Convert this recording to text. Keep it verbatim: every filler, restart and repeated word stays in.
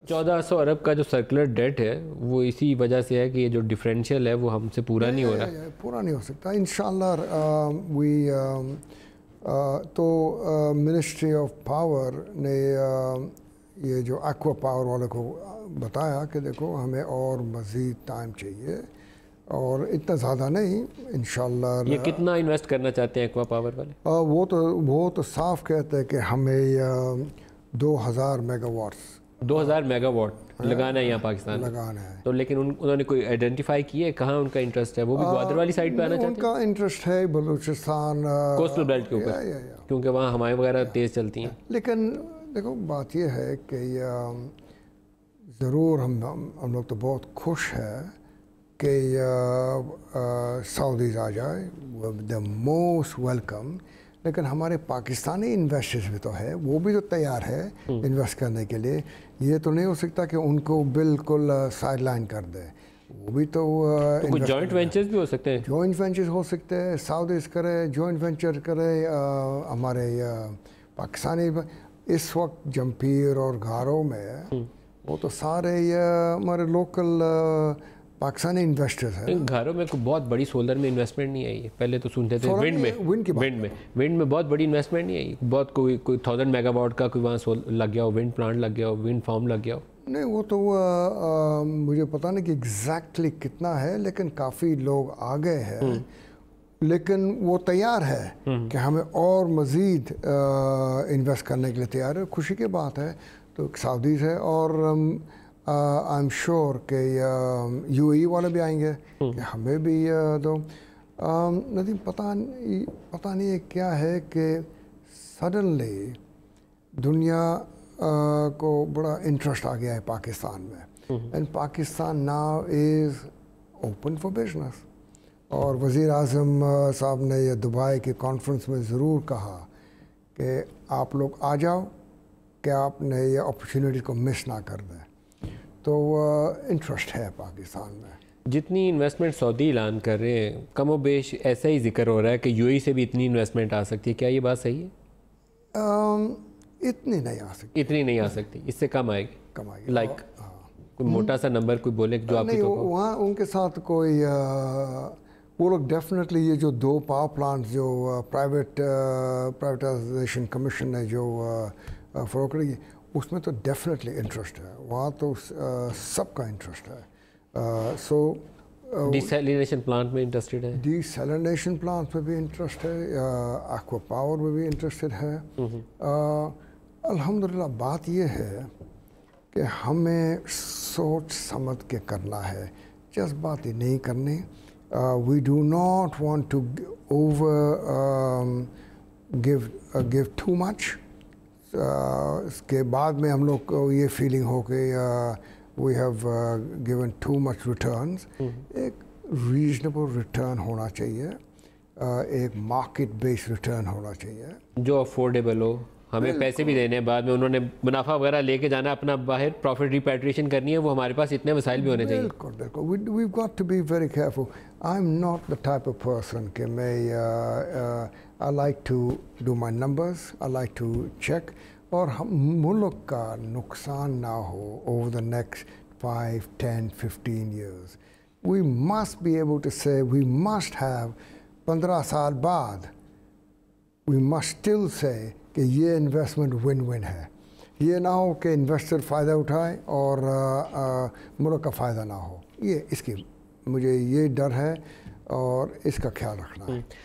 چودہ سو ارب کا جو سرکولر ڈیٹ ہے وہ اسی وجہ سے ہے کہ یہ جو ڈفرینشیل ہے وہ ہم سے پورا نہیں ہو رہا. پورا نہیں ہو سکتا انشاءاللہ. وی تو منسٹری آف پاور نے یہ جو ایکوا پاور والے کو بتایا کہ دیکھو ہمیں اور مزید ٹائم چاہیے اور اتنا زیادہ نہیں انشاءاللہ. یہ کتنا انویسٹ کرنا چاہتے ہیں ایکوا پاور والے؟ وہ تو وہ تو صاف کہتے ہیں کہ ہمیں دو ہزار میگا واٹس دو ہزار میگا واٹ لگانا ہے یہاں پاکستان لگانا ہے. تو لیکن انہوں نے کوئی آئیڈینٹیفائی کی ہے کہاں ان کا انٹرسٹ ہے؟ وہ بھی گوادر والی سائڈ پہ آنا چاہتے ہیں؟ ان کا انٹرسٹ ہے بلوچستان کوسٹل بیلٹ کے اوپر کیونکہ وہاں ہوائیں وغیرہ تیز چلتی ہیں. لیکن دیکھو بات یہ ہے کہ ضرور ہم ہم لوگ تو بہت خوش ہے کہ سعودیز آ جائے، دا موسٹ ویلکم. لیکن ہمارے پاکستانی انویسٹرز بھی تو ہے، وہ بھی تو تیار ہے انویسٹ کرنے کے لیے. یہ تو نہیں ہو سکتا کہ ان کو بالکل سائڈ لائن کر دے. وہ بھی تو جوائنٹ وینچرز بھی ہو سکتے ہیں. جوائنٹ وینچرز ہو سکتے ہیں، سعودیز کرے جوائنٹ وینچر کرے. ہمارے پاکستانی اس وقت جمپیر اور گھاروں میں وہ تو سارے یہ ہمارے لوکل پاکستانی انویسٹرز ہیں. گھروں میں کوئی بہت بڑی سولر میں انویسٹمنٹ نہیں آئی ہے. پہلے تو سنتے تھے ونڈ میں ونڈ میں ونڈ میں بہت بڑی انویسٹمنٹ نہیں آئی. بہت کوئی کوئی تھاؤزینڈ میگا واٹ کا کوئی وہاں لگ گیا ہو، ونڈ پلانٹ لگ گیا ہو، ونڈ فارم لگ گیا ہو. نہیں وہ تو مجھے پتہ نہیں کہ ایگزیکٹلی کتنا ہے، لیکن کافی لوگ آ گئے ہیں. لیکن وہ تیار ہے کہ ہمیں اور مزید انویسٹ کرنے کے لیے تیار ہے. خوشی کی بات ہے. تو سعودیز ہے اور آئی ایم شیور کہ یو اے ای والے بھی آئیں گے کہ ہمیں بھی دو. ندیم پتہ پتہ نہیں ہے کیا ہے کہ سڈنلی دنیا کو بڑا انٹرسٹ آ گیا ہے پاکستان میں. And Pakistan now is open for business. اور وزیر اعظم صاحب نے یہ دبئی کی کانفرنس میں ضرور کہا کہ آپ لوگ آ جاؤ کہ آپ نے یہ اپرچونیٹی کو مس نہ کر دیں. تو انٹرسٹ ہے پاکستان میں. جتنی انویسٹمنٹ سعودی اعلان کر رہے ہیں کم و بیش ایسا ہی ذکر ہو رہا ہے کہ یو اے سے بھی اتنی انویسٹمنٹ آ سکتی ہے. کیا یہ بات صحیح ہے؟ اتنی نہیں آ سکتی. اتنی نہیں آ سکتی، اس سے کم آئے گی. کم آئے گی. لائک کوئی موٹا سا نمبر کوئی بولے جو آپ نہیں وہاں ان کے ساتھ کوئی وہ لوگ ڈیفینیٹلی یہ جو دو پاور پلانٹس جو پرائیویٹ پرائیویٹائزیشن کمیشن نے جو فروغ کری اس میں تو ڈیفینیٹلی انٹرسٹ ہے. وہاں تو سب کا انٹرسٹ ہے. سو ڈیسیلینیشن پلانٹ میں انٹرسٹڈ ہے، ڈیسیلینیشن پلانٹ میں بھی انٹرسٹ ہے، ایکوا پاور میں بھی انٹرسٹڈ ہے. الحمدللہ بات یہ ہے کہ ہمیں سوچ سمجھ کے کرنا ہے، جذباتی نہیں کرنی. We do not want to over give give too much. اس کے بعد میں ہم لوگ کو یہ فیلنگ ہو کہ we have given too much returns. ایک ریزنیبل ریٹرن ہونا چاہیے، ایک مارکیٹ بیس ریٹرن ہونا چاہیے جو افورڈیبل ہو. ہمیں پیسے بھی دینے بعد میں انہوں نے منافع وغیرہ لے کے جانا اپنا باہر پروفٹ ریپیٹریشن کرنی ہے، وہ ہمارے پاس اتنے وسائل بھی ہونے چاہیے. بالکل بالکل. We've got to be very careful. I am not the type of person کہ میں I like to do my numbers, I like to check. اور ہم ملک کا نقصان نہ ہو over the next five ten fifteen years. We must be able to say we must have پندرہ سال بعد وی مسٹ اسٹل سے کہ یہ انویسٹمنٹ ون ون ہے. یہ نہ ہو کہ انویسٹر فائدہ اٹھائے اور ملک کا فائدہ نہ ہو. یہ اس کی مجھے یہ ڈر ہے اور اس کا خیال رکھنا ہے.